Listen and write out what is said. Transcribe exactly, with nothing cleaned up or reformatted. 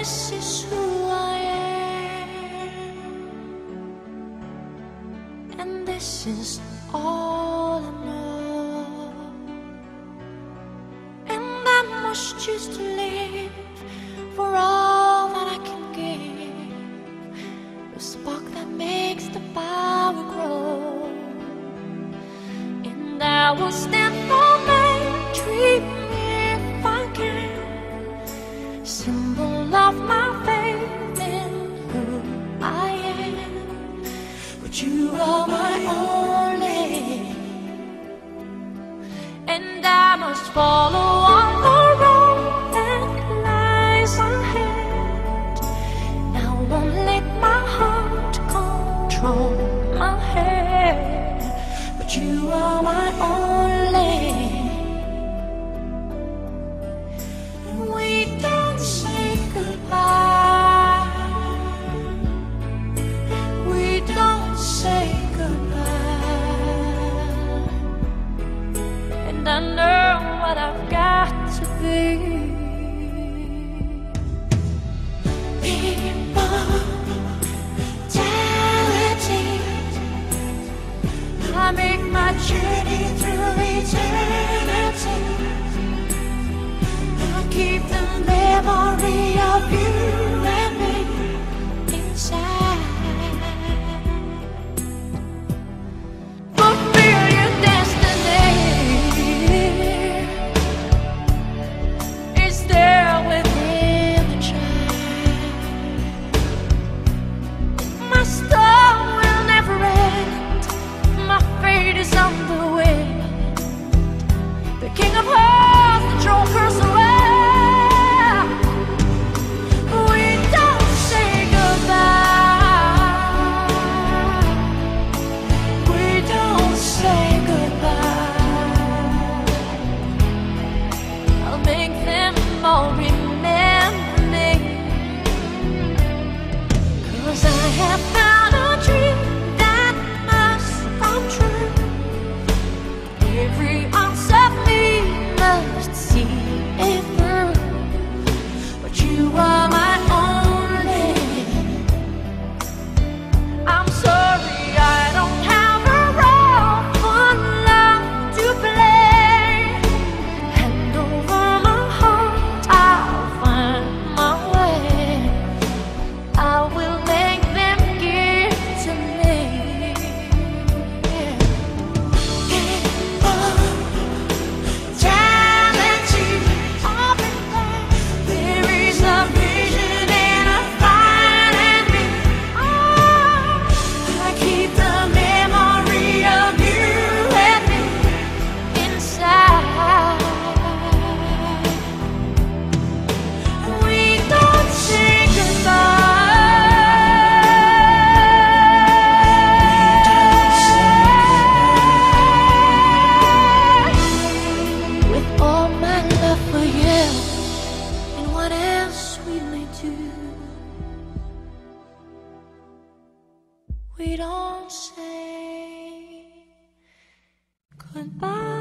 this is who I am, and this is all I know. And I must choose to live for all that I can give, the spark that makes the power grow. And I will stand for my dream if I can, symbol of my faith in who I am. But you are my only, and I must follow on the road that lies ahead. I won't let my heart control my head. But you are my only. We don't say goodbye. We don't say goodbye. And I know what I've got to be. Immortality. I make my journey through eternity. I'll keep the memory of you and me inside. Fulfill your destiny is there within the child. My star will never end. My fate is on the wind. The king of hearts, the joker's away. We don't say goodbye. We don't say goodbye. I'll make them all remember me, 'cause I have found a dream that must come true. Every ounce of me must see it through. But you are my only. I'm sorry I don't have a role for love to play. Hand over my heart, I'll find my way. I will make them give to me. Immortality, all in there. There is a vision and a fight in me. Oh, I keep the memory of you and me inside. We don't say goodbye. With all my love for you and what else we may do, we don't say goodbye.